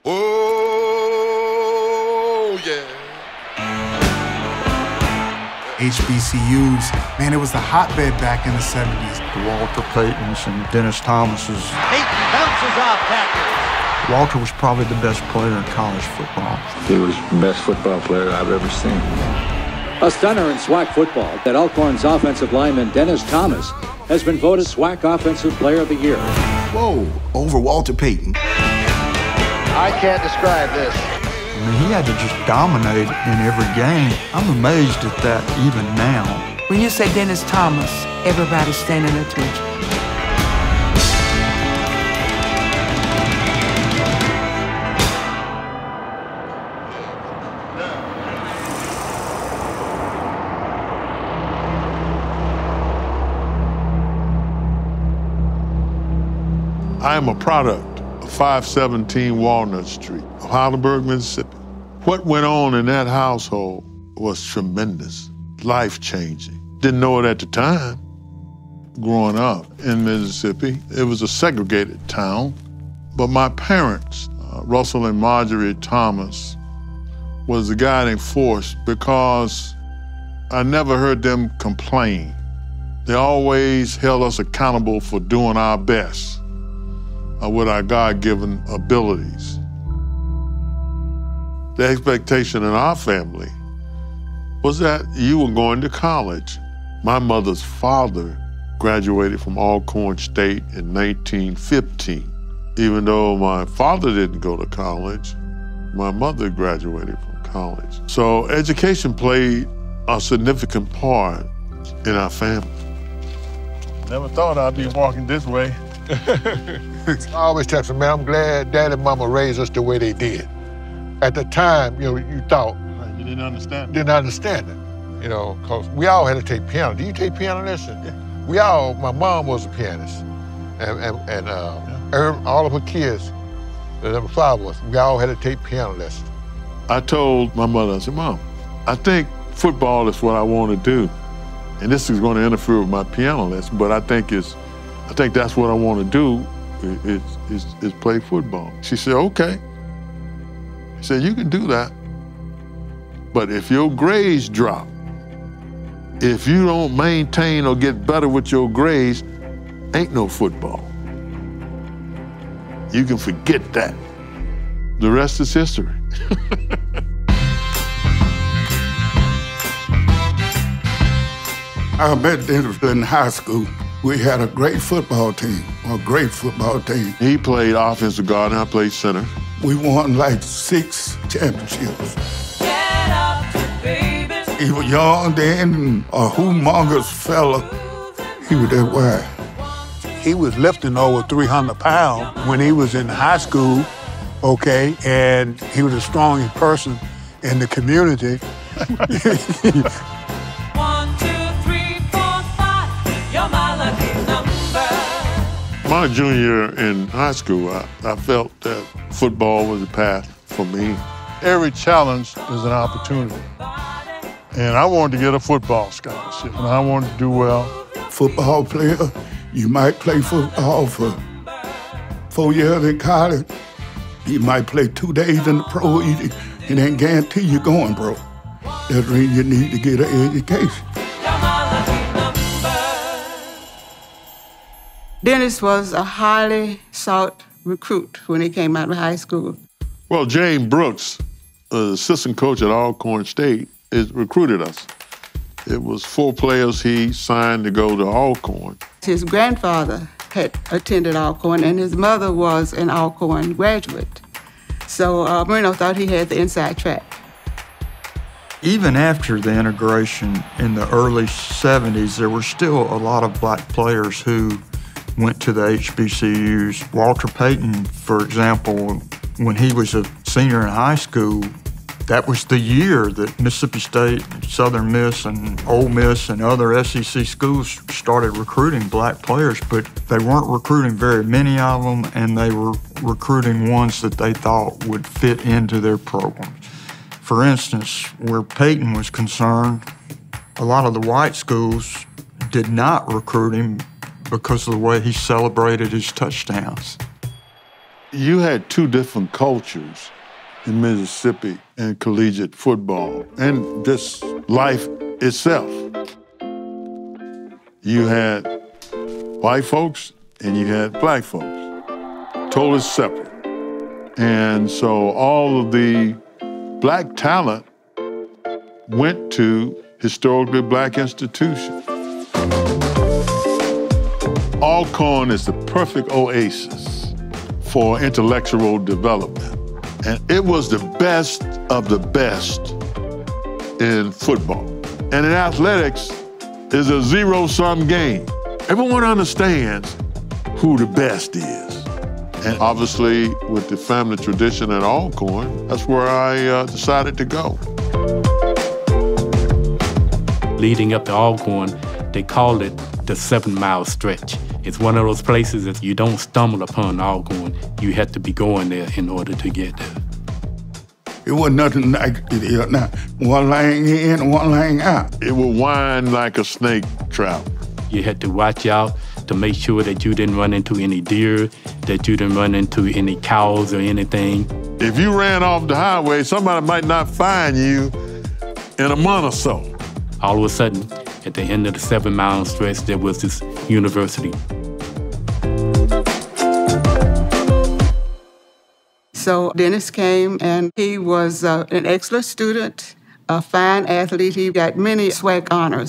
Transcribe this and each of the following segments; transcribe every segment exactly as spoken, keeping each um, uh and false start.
Oh, yeah. H B C Us, man, it was the hotbed back in the seventies. The Walter Paytons and Dennis Thomases. Payton bounces off tackle. Walter was probably the best player in college football. He was the best football player I've ever seen. A stunner in SWAC football that Alcorn's offensive lineman Dennis Thomas has been voted SWAC Offensive Player of the Year. Whoa, over Walter Payton. I can't describe this. I mean, he had to just dominate in every game. I'm amazed at that even now. When you say Dennis Thomas, everybody's standing at attention. I am a product of five seventeen Walnut Street of Heidelberg, Mississippi. What went on in that household was tremendous, life-changing. Didn't know it at the time. Growing up in Mississippi, it was a segregated town, but my parents, uh, Russell and Marjorie Thomas, was the guiding force because I never heard them complain. They always held us accountable for doing our best uh, with our God-given abilities. The expectation in our family was that you were going to college. My mother's father graduated from Alcorn State in nineteen fifteen. Even though my father didn't go to college, my mother graduated from college. So education played a significant part in our family. Never thought I'd be walking this way. I always tell them, man, I'm glad Dad and Mama raised us the way they did. At the time, you know, you thought. You didn't understand it. Didn't understand it, you know, because we all had to take piano. Do you take piano lessons? Yeah. We all, my mom was a pianist. And, and, and uh, yeah. all of her kids, that my father was, we all had to take piano lessons. I told my mother, I said, Mom, I think football is what I want to do. And this is going to interfere with my piano lesson, but I think it's, I think that's what I want to do, is, is, is play football. She said, okay. She said, you can do that, but if your grades drop, if you don't maintain or get better with your grades, ain't no football. You can forget that. The rest is history. I met Dennis in high school. We had a great football team, a great football team. He played offensive guard and I played center. We won like six championships. Get up, baby. He was young then, a humongous fella. He was that wide. He was lifting over three hundred pounds when he was in high school, okay, and he was the strongest person in the community. One, two, three, four, five. You're my lucky number. My junior year in high school, I, I felt that football was the path for me. Every challenge is an opportunity. And I wanted to get a football scholarship, and I wanted to do well. Football player, you might play football for four years in college. You might play two days in the pro. It ain't guarantee you going, bro. That means you need to get an education. Dennis was a highly sought recruit when he came out of high school. Well, James Brooks, uh, assistant coach at Alcorn State, is recruited us. It was four players he signed to go to Alcorn. His grandfather had attended Alcorn, and his mother was an Alcorn graduate. So uh, Marino thought he had the inside track. Even after the integration in the early seventies, there were still a lot of black players who went to the H B C Us. Walter Payton, for example, when he was a senior in high school, that was the year that Mississippi State, Southern Miss, and Ole Miss and other S E C schools started recruiting black players, but they weren't recruiting very many of them, and they were recruiting ones that they thought would fit into their programs. For instance, where Payton was concerned, a lot of the white schools did not recruit him because of the way he celebrated his touchdowns. You had two different cultures in Mississippi and collegiate football and just life itself. You had white folks and you had black folks, totally separate. And so all of the black talent went to historically black institutions. Alcorn is the perfect oasis for intellectual development. And it was the best of the best in football. And in athletics, it's a zero-sum game. Everyone understands who the best is. And obviously, with the family tradition at Alcorn, that's where I uh, decided to go. Leading up to Alcorn, they called it the seven-mile stretch. It's one of those places that you don't stumble upon Alcorn. You have to be going there in order to get there. It wasn't nothing like it is now. One lane in and one lane out. It would wind like a snake trap. You had to watch out to make sure that you didn't run into any deer, that you didn't run into any cows or anything. If you ran off the highway, somebody might not find you in a month or so. All of a sudden, at the end of the seven-mile stretch, there was this university. So Dennis came, and he was uh, an excellent student, a fine athlete. He got many SWAC honors.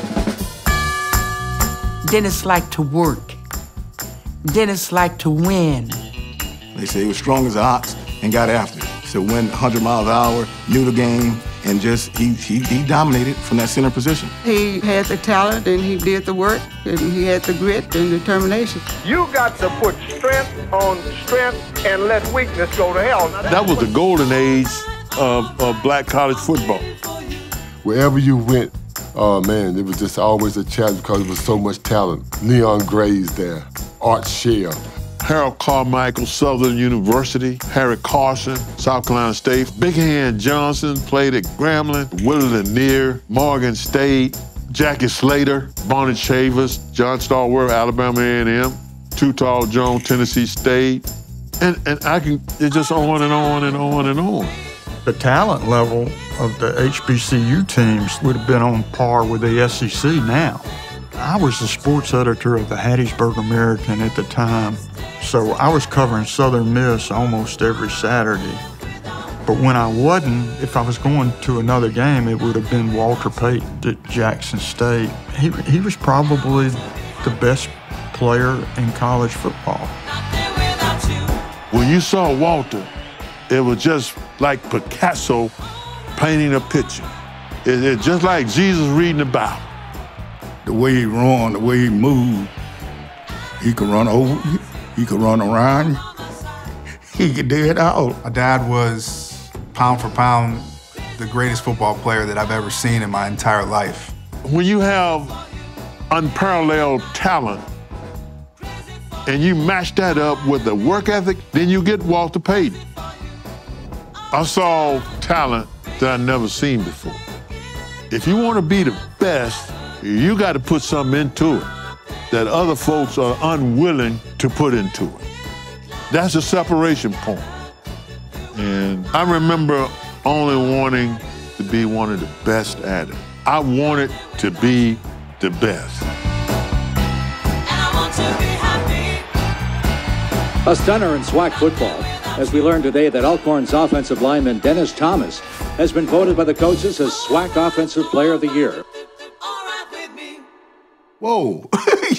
Dennis liked to work. Dennis liked to win. They say he was strong as an ox and got after it. So went one hundred miles an hour, knew the game, and just he, he, he dominated from that center position. He had the talent, and he did the work, and he had the grit and determination. You got to put strength on strength and let weakness go to hell. Now, that was the golden age of, of black college football. Wherever you went, oh man, it was just always a challenge because there was so much talent. Leon Gray's there, Art Shell. Harold Carmichael, Southern University. Harry Carson, South Carolina State. Big Hand Johnson played at Grambling. Willard Lanier, Morgan State. Jackie Slater, Barnett Chavers, John Stallworth, Alabama A and M. Too Tall Jones, Tennessee State. And, and I can, it's just on and on and on and on. The talent level of the H B C U teams would have been on par with the S E C now. I was the sports editor of the Heidelberg American at the time, so I was covering Southern Miss almost every Saturday. But when I wasn't, if I was going to another game, it would have been Walter Payton at Jackson State. He, he was probably the best player in college football. When you saw Walter, it was just like Picasso painting a picture. It, it's just like Jesus reading the Bible. The way he run, the way he moved, he could run over you, he could run around you, he could do it all. My dad was, pound for pound, the greatest football player that I've ever seen in my entire life. When you have unparalleled talent and you match that up with the work ethic, then you get Walter Payton. I saw talent that I'd never seen before. If you want to be the best, you got to put something into it that other folks are unwilling to put into it. That's a separation point. And I remember only wanting to be one of the best at it. I wanted to be the best. A stunner in SWAC football, as we learned today that Alcorn's offensive lineman Dennis Thomas has been voted by the coaches as SWAC Offensive Player of the Year. Whoa.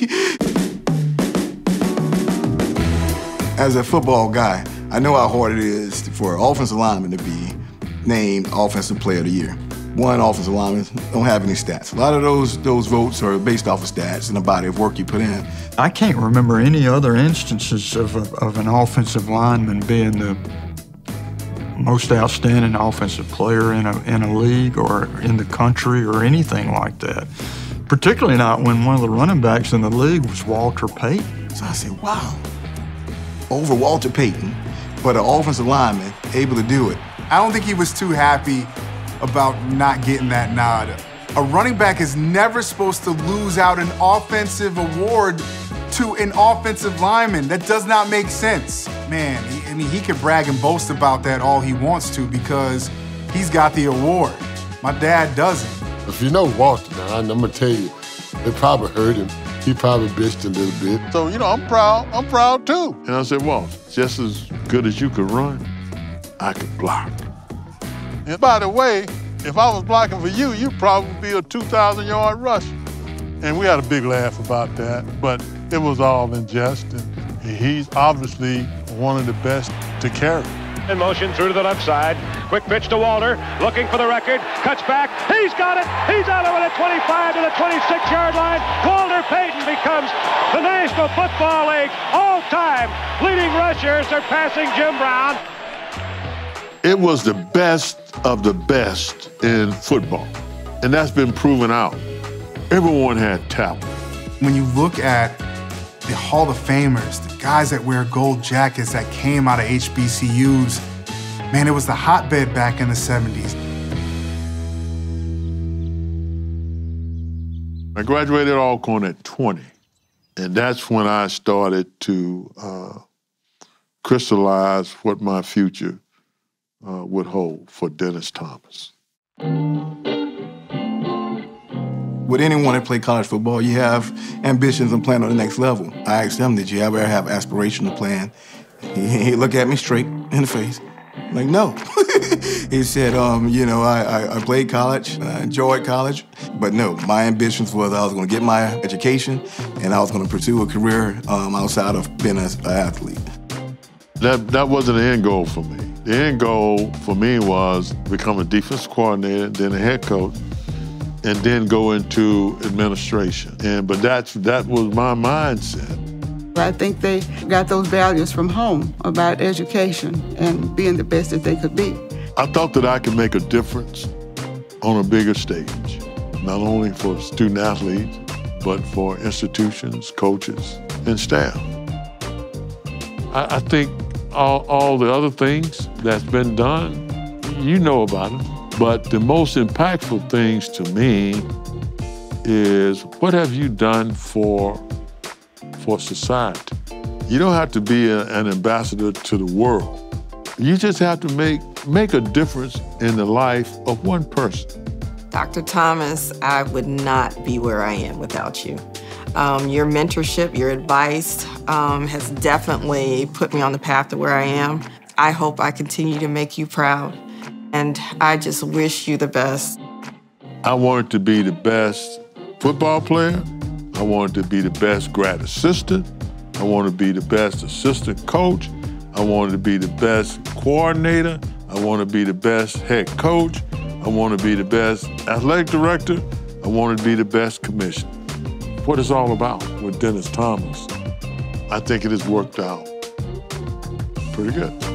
As a football guy, I know how hard it is for an offensive lineman to be named Offensive Player of the Year. One offensive lineman don't have any stats. A lot of those those votes are based off of stats and the body of work you put in. I can't remember any other instances of, a, of an offensive lineman being the most outstanding offensive player in a, in a league or in the country or anything like that. Particularly not when one of the running backs in the league was Walter Payton. So I said, wow, over Walter Payton, but an offensive lineman able to do it. I don't think he was too happy about not getting that nod. A running back is never supposed to lose out an offensive award to an offensive lineman. That does not make sense. man, he, I mean, he can brag and boast about that all he wants to because he's got the award. My dad doesn't. If you know Walter, now, I'm gonna tell you, they probably hurt him. He probably bitched a little bit. So, you know, I'm proud. I'm proud, too. And I said, well, just as good as you could run, I could block. And by the way, if I was blocking for you, you'd probably be a two thousand yard rusher. And we had a big laugh about that, but it was all in jest. And he's obviously one of the best to carry. In motion through to the left side. Quick pitch to Walter, looking for the record, cuts back, he's got it, he's out of it at twenty-five to the twenty-six yard line. Walter Payton becomes the National Football League all-time leading rusher, surpassing Jim Brown. It was the best of the best in football, and that's been proven out. Everyone had talent. When you look at the Hall of Famers, the guys that wear gold jackets that came out of H B C Us, man, it was the hotbed back in the seventies. I graduated Alcorn at twenty, and that's when I started to uh, crystallize what my future uh, would hold for Dennis Thomas. With anyone that play college football, you have ambitions and plan on the next level. I asked him, did you ever have aspirational plan? He, he looked at me straight in the face. I'm like, no. He said, um, you know, I, I, I played college, I enjoyed college, but no, my ambitions was I was gonna get my education and I was gonna pursue a career um, outside of being an athlete. That, that wasn't the end goal for me. The end goal for me was become a defense coordinator, then a head coach, and then go into administration. And but that's that was my mindset. I think they got those values from home about education and being the best that they could be. I thought that I could make a difference on a bigger stage, not only for student athletes, but for institutions, coaches, and staff. I, I think all, all the other things that's been done, you know about them. But the most impactful things to me is what have you done for, for society? You don't have to be a, an ambassador to the world. You just have to make, make a difference in the life of one person. Doctor Thomas, I would not be where I am without you. Um, your mentorship, your advice um, has definitely put me on the path to where I am. I hope I continue to make you proud. And I just wish you the best. I wanted to be the best football player. I wanted to be the best grad assistant. I wanted to be the best assistant coach. I wanted to be the best coordinator. I want to be the best head coach. I want to be the best athletic director. I want to be the best commissioner. What it's all about with Dennis Thomas, I think it has worked out pretty good.